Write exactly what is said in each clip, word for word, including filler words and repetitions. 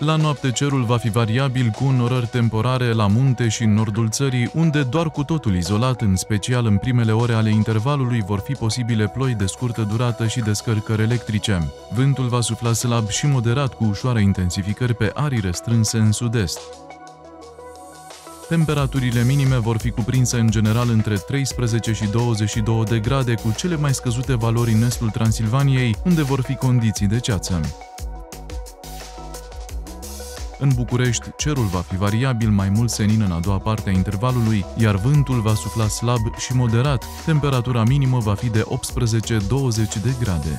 La noapte cerul va fi variabil cu înnorări temporare la munte și în nordul țării, unde doar cu totul izolat, în special în primele ore ale intervalului, vor fi posibile ploi de scurtă durată și descărcări electrice. Vântul va sufla slab și moderat cu ușoare intensificări pe arii restrânse în sud-est. Temperaturile minime vor fi cuprinse în general între treisprezece și douăzeci și două de grade, cu cele mai scăzute valori în estul Transilvaniei, unde vor fi condiții de ceață. În București, cerul va fi variabil, mai mult senin în a doua parte a intervalului, iar vântul va sufla slab și moderat. Temperatura minimă va fi de optsprezece douăzeci de grade.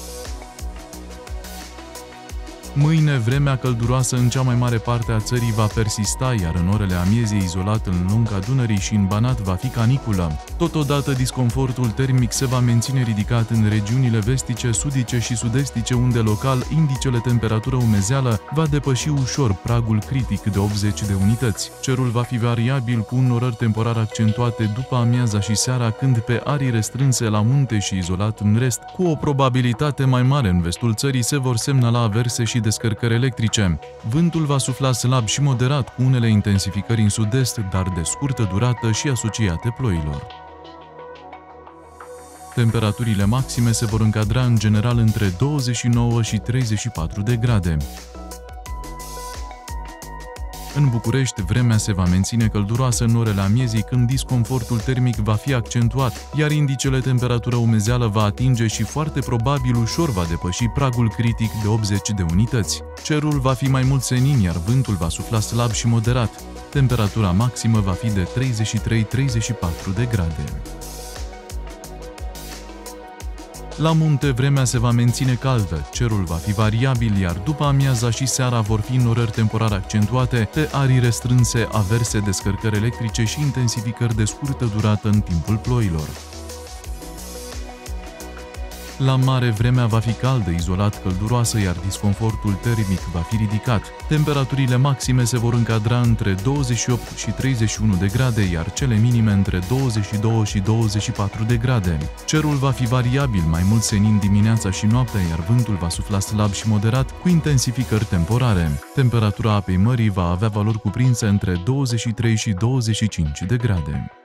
Mâine, vremea călduroasă în cea mai mare parte a țării va persista, iar în orele amiezii, izolat în lunga Dunării și în Banat, va fi caniculă. Totodată, disconfortul termic se va menține ridicat în regiunile vestice, sudice și sud-estice, unde local indicele temperatură-umezeală va depăși ușor pragul critic de optzeci de unități. Cerul va fi variabil cu înnorări temporar accentuate după amiaza și seara, când pe arii restrânse la munte și izolat în rest, cu o probabilitate mai mare în vestul țării, se vor semnala averse și descărcări electrice. Vântul va sufla slab și moderat, cu unele intensificări în sud-est, dar de scurtă durată și asociate ploilor. Temperaturile maxime se vor încadra în general între douăzeci și nouă și treizeci și patru de grade. În București, vremea se va menține călduroasă în orele amiezii, când disconfortul termic va fi accentuat, iar indicele temperatură-umezeală va atinge și foarte probabil ușor va depăși pragul critic de optzeci de unități. Cerul va fi mai mult senin, iar vântul va sufla slab și moderat. Temperatura maximă va fi de treizeci și trei treizeci și patru de grade. La munte, vremea se va menține caldă, cerul va fi variabil, iar după amiaza și seara vor fi înnorări temporar accentuate, pe arii restrânse, averse, descărcări electrice și intensificări de scurtă durată în timpul ploilor. La mare, vremea va fi caldă, izolat călduroasă, iar disconfortul termic va fi ridicat. Temperaturile maxime se vor încadra între douăzeci și opt și treizeci și unu de grade, iar cele minime între douăzeci și doi și douăzeci și patru de grade. Cerul va fi variabil, mai mult senin dimineața și noaptea, iar vântul va sufla slab și moderat, cu intensificări temporare. Temperatura apei mării va avea valori cuprinse între douăzeci și trei și douăzeci și cinci de grade.